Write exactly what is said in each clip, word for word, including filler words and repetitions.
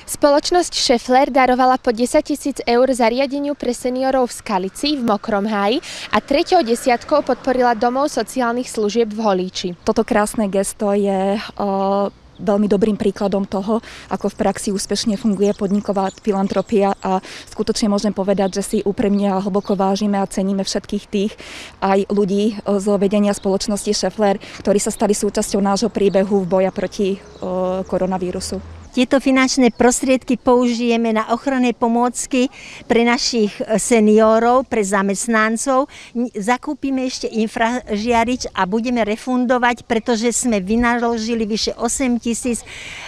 Spoločnosť Schaeffler darovala po desaťtisíc eur zariadeniu pre seniorov v Skalici v Mokrom Háji a treťou desiatkou podporila domov sociálnych služieb v Holíči. Toto krásne gesto je uh, veľmi dobrým príkladom toho, ako v praxi úspešne funguje podniková filantropia a skutočne môžem povedať, že si úprimne a hlboko vážime a ceníme všetkých tých aj ľudí z vedenia spoločnosti Schaeffler, ktorí sa stali súčasťou nášho príbehu v boja proti uh, koronavírusu. Tieto finančné prostriedky použijeme na ochranné pomôcky pre našich seniorov, pre zamestnancov. Zakúpime ešte infražiarič a budeme refundovať, pretože sme vynaložili vyše osem tisíc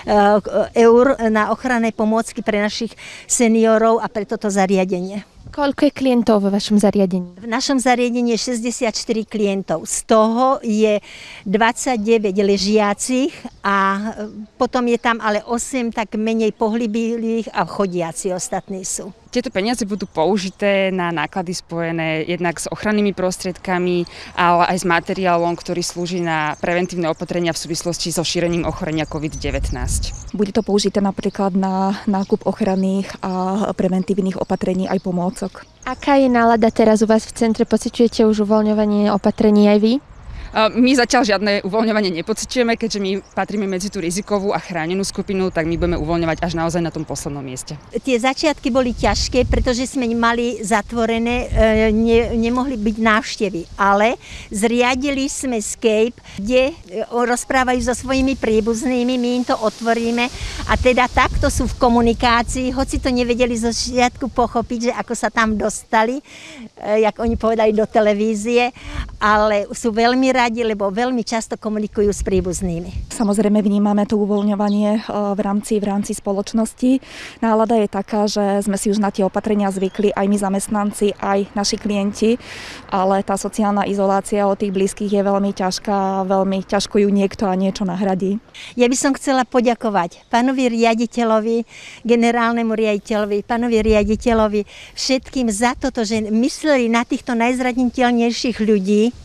eur na ochranné pomôcky pre našich seniorov a pre toto zariadenie. Koľko je klientov vo vašom zariadení? V našom zariadení je šesťdesiatštyri klientov. Z toho je dvadsaťdeväť ležiacich a potom je tam ale osem tak menej pohyblivých a chodiaci ostatní sú. Tieto peniaze budú použité na náklady spojené jednak s ochrannými prostriedkami, ale aj s materiálom, ktorý slúži na preventívne opatrenia v súvislosti so šírením ochorenia covid devätnásť. Bude to použité napríklad na nákup ochranných a preventívnych opatrení aj pomôcok. Aká je nálada teraz u vás v centre? Pociťujete už uvoľňovanie opatrení aj vy? My zatiaľ žiadne uvoľňovanie nepociťujeme, keďže my patríme medzi tú rizikovú a chránenú skupinu, tak my budeme uvoľňovať až naozaj na tom poslednom mieste. Tie začiatky boli ťažké, pretože sme mali zatvorené, ne, nemohli byť návštevy, ale zriadili sme Skype, kde rozprávajú so svojimi príbuznými, my im to otvoríme a teda takto sú v komunikácii, hoci to nevedeli zo začiatku pochopiť, že ako sa tam dostali, jak oni povedali, do televízie, ale sú veľmi rádi, lebo veľmi často komunikujú s príbuznými. Samozrejme vnímame to uvoľňovanie v rámci, v rámci spoločnosti. Nálada je taká, že sme si už na tie opatrenia zvykli, aj my zamestnanci, aj naši klienti, ale tá sociálna izolácia od tých blízkych je veľmi ťažká, veľmi ťažko ju niekto a niečo nahradí. Ja by som chcela poďakovať pánovi riaditeľovi, generálnemu riaditeľovi, pánovi riaditeľovi, všetkým za toto, že mysleli na týchto najzraniteľnejších ľudí,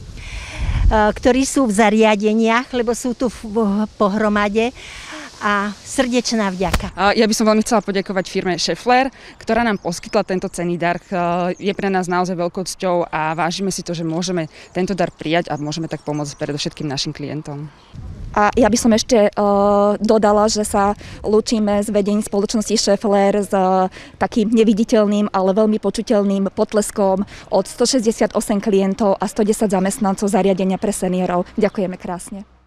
ktorí sú v zariadeniach, lebo sú tu pohromade a srdečná vďaka. Ja by som veľmi chcela poďakovať firme Schaeffler, ktorá nám poskytla tento cenný dar. Je pre nás naozaj veľkou cťou a vážime si to, že môžeme tento dar prijať a môžeme tak pomôcť predovšetkým našim klientom. A ja by som ešte uh, dodala, že sa lúčime s vedením spoločnosti Schaeffler s uh, takým neviditeľným, ale veľmi počuteľným potleskom od stošesťdesiatosem klientov a stodesať zamestnancov zariadenia pre seniorov. Ďakujeme krásne.